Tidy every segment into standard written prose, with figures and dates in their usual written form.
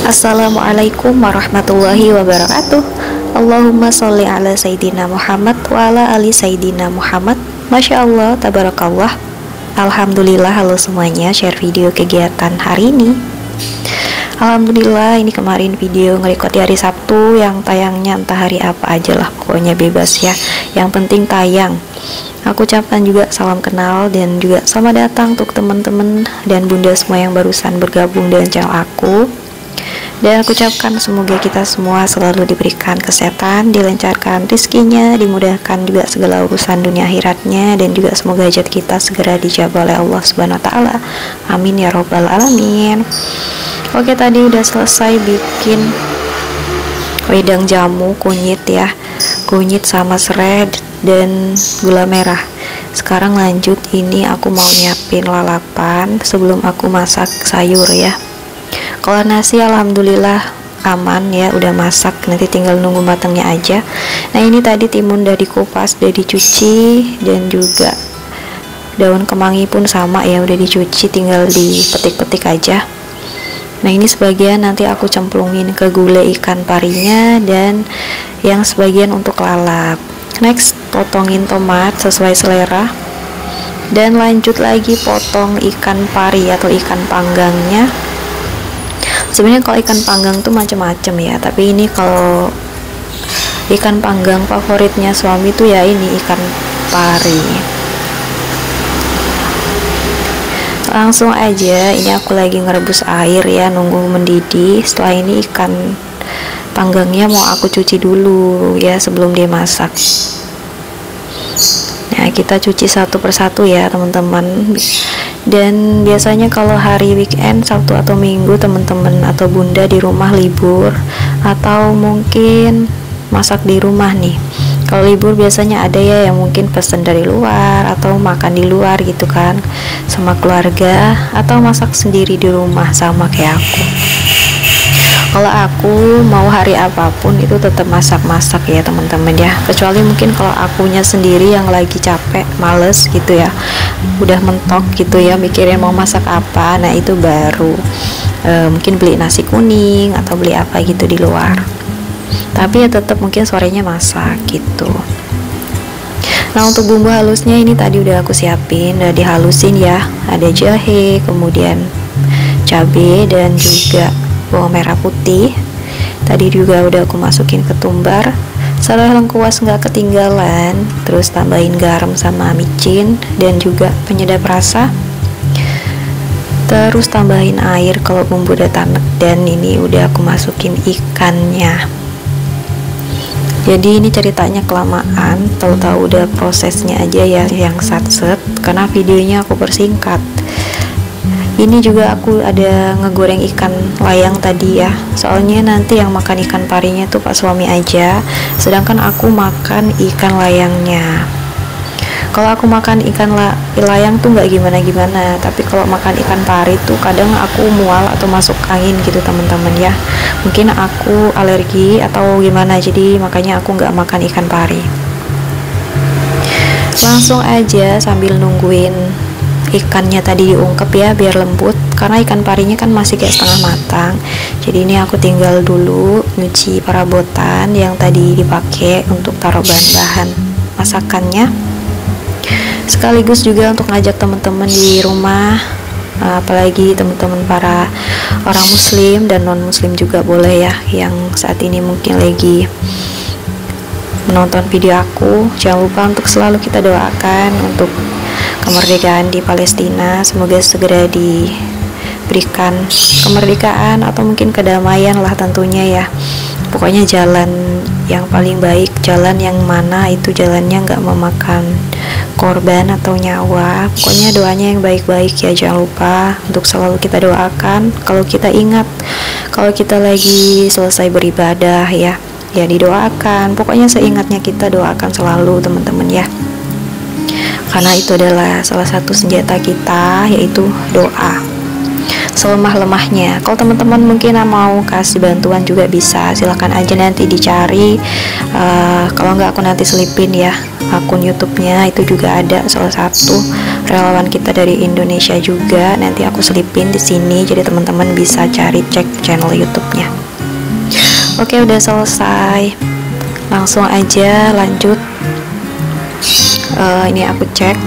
Assalamualaikum warahmatullahi wabarakatuh. Allahumma sholli ala Sayyidina Muhammad wa ala ali Sayyidina Muhammad. Masya Allah, tabarakallah. Alhamdulillah. Halo semuanya, share video kegiatan hari ini. Alhamdulillah, ini kemarin video ngerekod di hari Sabtu, yang tayangnya entah hari apa aja lah, pokoknya bebas ya, yang penting tayang. Aku ucapkan juga salam kenal dan juga selamat datang untuk teman-teman dan bunda semua yang barusan bergabung dengan channel aku. Dan aku ucapkan semoga kita semua selalu diberikan kesehatan, dilancarkan rizkinya, dimudahkan juga segala urusan dunia akhiratnya, dan juga semoga hajat kita segera dijabah oleh Allah Subhanahu wa Ta'ala. Amin ya robbal alamin. Oke, tadi udah selesai bikin wedang jamu kunyit ya, kunyit sama serai dan gula merah. Sekarang lanjut, ini aku mau nyiapin lalapan sebelum aku masak sayur ya. Kalau nasi alhamdulillah aman ya, udah masak, nanti tinggal nunggu matangnya aja. Nah, ini tadi timun udah dikupas, udah dicuci, dan juga daun kemangi pun sama ya, udah dicuci, tinggal dipetik-petik aja. Nah, ini sebagian nanti aku cemplungin ke gulai ikan parinya, dan yang sebagian untuk lalap. Next, potongin tomat sesuai selera, dan lanjut lagi potong ikan pari atau ikan panggangnya. Sebenarnya kalau ikan panggang tuh macam-macam ya, tapi ini kalau ikan panggang favoritnya suami tuh ya ini ikan pari. Langsung aja, ini aku lagi ngerebus air ya, nunggu mendidih. Setelah ini ikan panggangnya mau aku cuci dulu ya sebelum dia masak. Nah, kita cuci satu persatu ya teman-teman. Dan biasanya kalau hari weekend, Sabtu atau Minggu, teman-teman atau bunda di rumah libur, atau mungkin masak di rumah nih. Kalau libur biasanya ada ya yang mungkin pesen dari luar atau makan di luar gitu kan sama keluarga, atau masak sendiri di rumah sama kayak aku. Kalau aku mau hari apapun itu tetap masak-masak ya teman-teman ya, kecuali mungkin kalau akunya sendiri yang lagi capek, males gitu ya, udah mentok gitu ya mikirin mau masak apa, nah itu baru mungkin beli nasi kuning atau beli apa gitu di luar, tapi ya tetap mungkin sorenya masak gitu. Nah, untuk bumbu halusnya ini tadi udah aku siapin, udah dihalusin ya, ada jahe, kemudian cabai, dan juga bawang merah putih. Tadi juga udah aku masukin ketumbar, serai lengkuas nggak ketinggalan, terus tambahin garam sama micin dan juga penyedap rasa, terus tambahin air kalau bumbu udah tanek, dan ini udah aku masukin ikannya. Jadi ini ceritanya kelamaan, tahu-tahu udah prosesnya aja ya yang satset, karena videonya aku persingkat. Ini juga aku ada ngegoreng ikan layang tadi ya, soalnya nanti yang makan ikan parinya tuh pak suami aja, sedangkan aku makan ikan layangnya. Kalau aku makan ikan layang tuh nggak gimana-gimana, tapi kalau makan ikan pari tuh kadang aku mual atau masuk angin gitu teman-teman ya, mungkin aku alergi atau gimana, jadi makanya aku nggak makan ikan pari. Langsung aja sambil nungguin ikannya tadi diungkep ya biar lembut, karena ikan parinya kan masih kayak setengah matang. Jadi ini aku tinggal dulu nyuci perabotan yang tadi dipakai untuk taruh bahan-bahan masakannya, sekaligus juga untuk ngajak teman-teman di rumah, apalagi teman-teman para orang muslim dan non muslim juga boleh ya, yang saat ini mungkin lagi menonton video aku. Jangan lupa untuk selalu kita doakan untuk kemerdekaan di Palestina, semoga segera diberikan kemerdekaan atau mungkin kedamaian lah tentunya ya. Pokoknya jalan yang paling baik, jalan yang mana itu jalannya nggak memakan korban atau nyawa. Pokoknya doanya yang baik-baik ya, jangan lupa untuk selalu kita doakan. Kalau kita ingat, kalau kita lagi selesai beribadah ya didoakan. Pokoknya seingatnya kita doakan selalu teman-teman ya, karena itu adalah salah satu senjata kita, yaitu doa. selemah-lemahnya. Kalau teman-teman mungkin mau kasih bantuan juga bisa, silahkan aja nanti dicari. Kalau nggak aku nanti selipin ya akun YouTube-nya, itu juga ada salah satu relawan kita dari Indonesia juga, nanti aku selipin di sini, jadi teman-teman bisa cari cek channel YouTube-nya. Oke, udah selesai, langsung aja lanjut. Ini aku cek,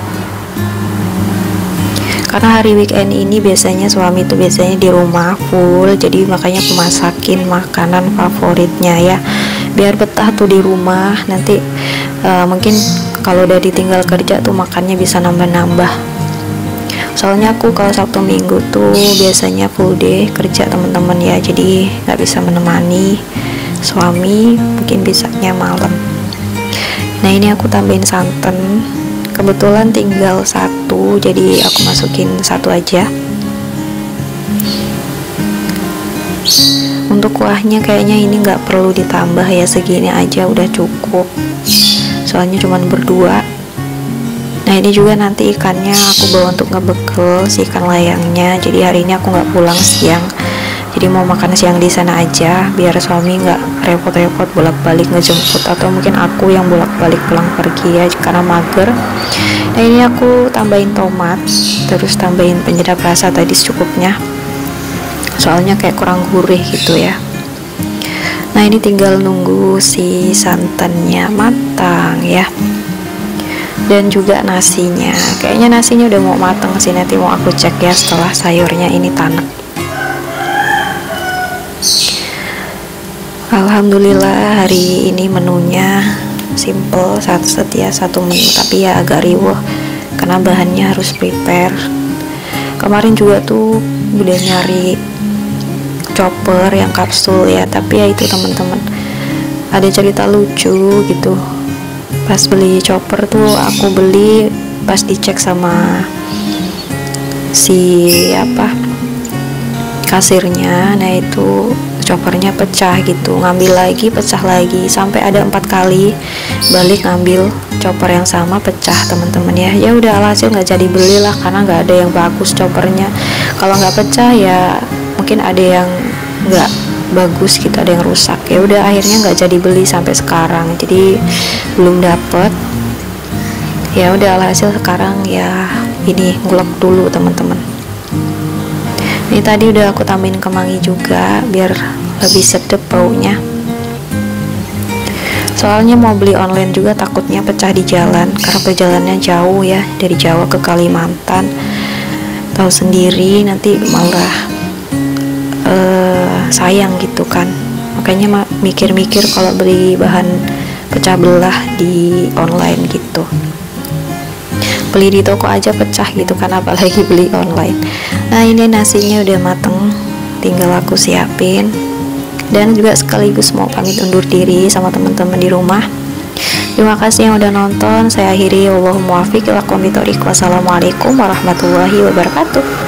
karena hari weekend ini biasanya suami tuh biasanya di rumah full, jadi makanya aku masakin makanan favoritnya ya, biar betah tuh di rumah. Nanti mungkin kalau udah ditinggal kerja tuh makannya bisa nambah-nambah. Soalnya aku kalau Sabtu Minggu tuh biasanya full day kerja teman-teman ya, jadi nggak bisa menemani suami, mungkin bisanya malam. Nah, ini aku tambahin santan, kebetulan tinggal satu, jadi aku masukin satu aja. Untuk kuahnya kayaknya ini nggak perlu ditambah ya, segini aja udah cukup, soalnya cuman berdua. Nah, ini juga nanti ikannya aku bawa untuk ngebekel si ikan layangnya, jadi hari ini aku nggak pulang siang, jadi mau makan siang di sana aja biar suami nggak repot-repot bolak-balik ngejemput, atau mungkin aku yang bolak-balik pulang pergi ya karena mager. Nah, ini aku tambahin tomat, terus tambahin penyedap rasa tadi secukupnya, soalnya kayak kurang gurih gitu ya. Nah, ini tinggal nunggu si santannya matang ya, dan juga nasinya. Kayaknya nasinya udah mau matang sih, nanti mau aku cek ya setelah sayurnya ini tanek. Alhamdulillah hari ini menunya simple, satu menu, tapi ya agak riweh karena bahannya harus prepare. Kemarin juga tuh udah nyari chopper yang kapsul ya, tapi ya itu teman-teman, ada cerita lucu gitu. Pas beli chopper tuh aku beli pas dicek sama si kasirnya, nah itu choppernya pecah gitu, ngambil lagi pecah lagi, sampai ada 4 kali balik ngambil chopper yang sama pecah teman-teman ya. Ya udah, alhasil nggak jadi beli lah karena nggak ada yang bagus choppernya. Kalau nggak pecah ya mungkin ada yang nggak bagus gitu, ada yang rusak. Ya udah, akhirnya nggak jadi beli sampai sekarang, jadi belum dapet. Ya udah, alhasil sekarang ya ini ngulek dulu teman-teman. Ini tadi udah aku tambahin kemangi juga biar lebih sedap baunya. Soalnya mau beli online juga takutnya pecah di jalan, karena perjalanannya jauh ya, dari Jawa ke Kalimantan. Tahu sendiri nanti malah sayang gitu kan. Makanya mikir-mikir kalau beli bahan pecah belah di online gitu. Beli di toko aja pecah gitu kan, apalagi beli online. Nah, ini nasinya udah mateng, tinggal aku siapin, dan juga sekaligus mau pamit undur diri sama teman-teman di rumah. Terima kasih yang udah nonton. Saya akhiri, wallahul muwaffiq ila aqwamit thoriq. Wassalamualaikum warahmatullahi wabarakatuh.